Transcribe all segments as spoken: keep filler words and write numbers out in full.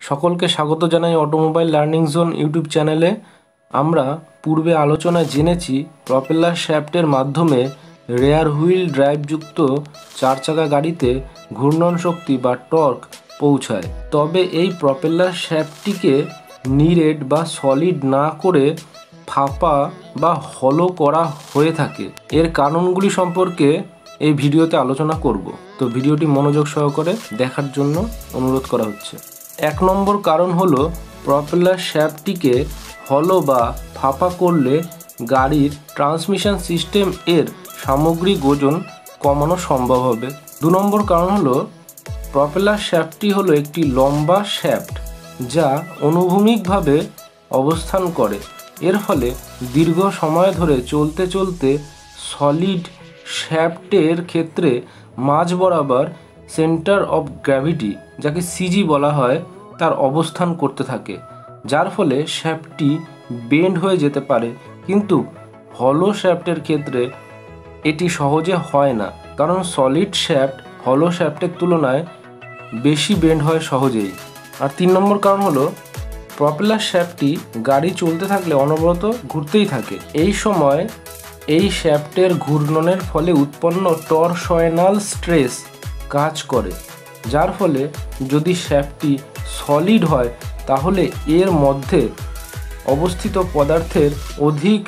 সকলকে স্বাগত জানাই অটোমোবাইল লার্নিং জোন ইউটিউব চ্যানেলে। আমরা পূর্বে আলোচনায় জেনেছি প্রপেলার শ্যাফটের মাধ্যমে রেয়ার হুইল ড্রাইভযুক্ত চার চাকা গাড়িতে ঘূর্ণন শক্তি বা টর্ক পৌঁছায়। তবে এই প্রপেলার শ্যাফটটিকে নিরেট বা সলিড না করে ফাঁপা বা হলো করা হয়ে থাকে। এর কারণগুলি সম্পর্কে এই ভিডিওতে আলোচনা করব, তো ভিডিওটি মনোযোগ সহকারে দেখার জন্য অনুরোধ করা হচ্ছে। এক নম্বর কারণ হলো প্রপেলার শ্যাফটটিকে হলো বা ফাঁপা করলে গাড়ির ট্রান্সমিশন সিস্টেম এর সামগ্রিক ওজন কমানো সম্ভব হবে। দু নম্বর কারণ হলো প্রপেলার শ্যাফটটি হলো একটি লম্বা শ্যাফট যা অনুভূমিকভাবে অবস্থান করে। এর ফলে দীর্ঘ সময় ধরে চলতে চলতে সলিড শ্যাফটের ক্ষেত্রে মাঝ বরাবর সেন্টার অফ গ্র্যাভিটি, যাকে সিজি বলা হয়, তার অবস্থান করতে থাকে, যার ফলে শ্যাফটটি বেন্ড হয়ে যেতে পারে। কিন্তু হলো শ্যাফটের ক্ষেত্রে এটি সহজে হয় না, কারণ সলিড শ্যাফট হলো শ্যাফটের তুলনায় বেশি বেন্ড হয় সহজেই। আর তিন নম্বর কারণ হলো প্রপেলার শ্যাফটটি গাড়ি চলতে থাকলে অনবরত ঘুরতেই থাকে। এই সময় এই শ্যাফটের ঘূর্ণনের ফলে উৎপন্ন টরশনাল স্ট্রেস কাজ করে, যার ফলে যদি শ্যাফটটি সলিড হয় তাহলে এর মধ্যে অবস্থিত পদার্থের অধিক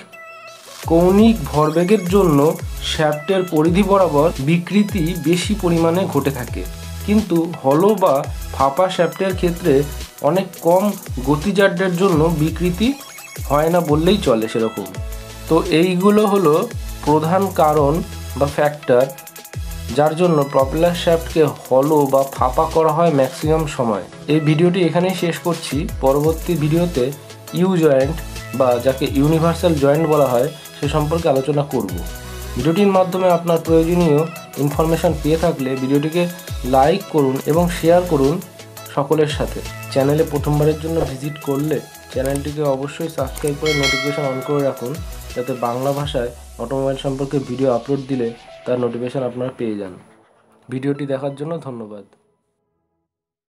কৌণিক ভরবেগের জন্য শ্যাফটের পরিধি বরাবর বিকৃতি বেশি পরিমাণে ঘটে থাকে। কিন্তু হলো বা ফাঁপা শ্যাফটের ক্ষেত্রে অনেক কম গতিজাড্যের জন্য বিকৃতি হয় না বললেই চলে সেরকম। তো এইগুলো হলো প্রধান কারণ বা ফ্যাক্টর যার জন্য প্রপেলার শ্যাফটকে হলো বা ফাঁপা করা হয় ম্যাক্সিমাম সময়। এই ভিডিওটি এখানেই শেষ করছি। পরবর্তী ভিডিওতে ইউ জয়েন্ট বা যাকে ইউনিভার্সাল জয়েন্ট বলা হয় সে সম্পর্কে আলোচনা করব। ভিডিওটির মাধ্যমে আপনার প্রয়োজনীয় ইনফরমেশান পেয়ে থাকলে ভিডিওটিকে লাইক করুন এবং শেয়ার করুন সকলের সাথে। চ্যানেলে প্রথমবারের জন্য ভিজিট করলে চ্যানেলটিকে অবশ্যই সাবস্ক্রাইব করে নোটিফিকেশান অন করে রাখুন, যাতে বাংলা ভাষায় অটোমোবাইল সম্পর্কে ভিডিও আপলোড দিলে তার নোটিফিকেশান আপনারা পেয়ে যান। ভিডিওটি দেখার জন্য ধন্যবাদ।